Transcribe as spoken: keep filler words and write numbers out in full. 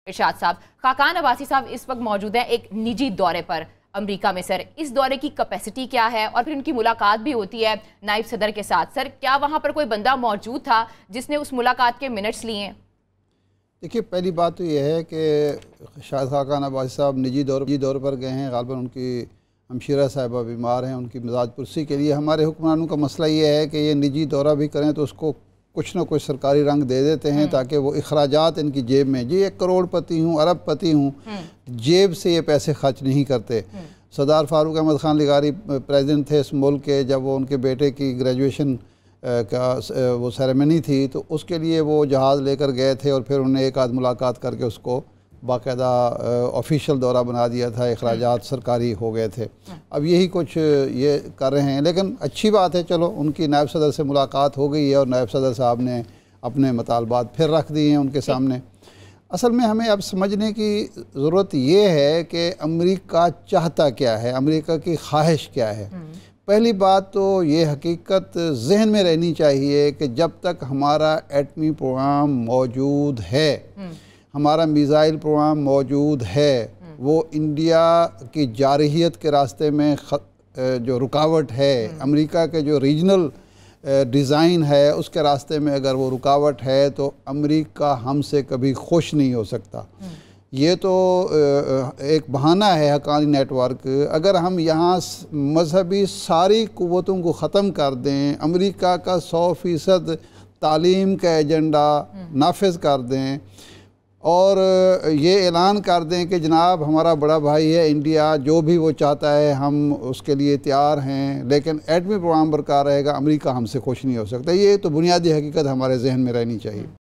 इरशाद साहब, खाकान अब्बासी साहब इस वक्त मौजूद हैं एक निजी दौरे पर अमेरिका में। सर, इस दौरे की कैपेसिटी क्या है और फिर उनकी मुलाकात भी होती है नायब सदर के साथ। सर, क्या वहाँ पर कोई बंदा मौजूद था जिसने उस मुलाकात के मिनट्स लिए? देखिए, पहली बात तो यह है कि शायद खाकान अब्बासी साहब निजी दौर निजी दौर पर गए हैं। गालिबन उनकी हमशीरा साहिबा बीमार हैं, उनकी मिजाज पुरसी के लिए। हमारे हुक्मरानों का मसला ये है कि ये निजी दौरा भी करें तो उसको कुछ ना कुछ सरकारी रंग दे देते हैं ताकि वो अखराजात इनकी जेब में, जी एक करोड़पति हूँ, अरबपति हूँ, जेब से ये पैसे खर्च नहीं करते। सरदार फारूक अहमद खान लिगारी प्रेसिडेंट थे इस मुल्क के, जब वो उनके बेटे की ग्रेजुएशन का वो सेरेमनी थी तो उसके लिए वो जहाज़ लेकर गए थे और फिर उन्हें एक आध मुलाकात करके उसको बाकायदा ऑफिशियल दौरा बना दिया था, अखराजात सरकारी हो गए थे। अब यही कुछ ये कर रहे हैं, लेकिन अच्छी बात है, चलो उनकी नायब सदर से मुलाकात हो गई है और नायब सदर साहब ने अपने मतालबात फिर रख दिए हैं उनके सामने। असल में हमें अब समझने की ज़रूरत ये है कि अमेरिका चाहता क्या है, अमेरिका की ख्वाहिश क्या है। पहली बात तो ये हकीकत जहन में रहनी चाहिए कि जब तक हमारा एटमी प्रोग्राम मौजूद है, हमारा मिसाइल प्रोग्राम मौजूद है, वो इंडिया की जारहियत के रास्ते में जो रुकावट है, अमेरिका के जो रीजनल डिज़ाइन है उसके रास्ते में अगर वो रुकावट है तो अमेरिका हमसे कभी खुश नहीं हो सकता। ये तो एक बहाना है हक़ानी नेटवर्क। अगर हम यहाँ मजहबी सारी क़ुव्वतों को ख़त्म कर दें, अमेरिका का सौ फ़ीसद तालीम का एजेंडा नाफिज कर दें और ये ऐलान कर दें कि जनाब हमारा बड़ा भाई है इंडिया, जो भी वो चाहता है हम उसके लिए तैयार हैं, लेकिन एटमी प्रोग्राम बरकरार रहेगा, अमेरिका हमसे खुश नहीं हो सकता। ये तो बुनियादी हकीकत हमारे जहन में रहनी चाहिए।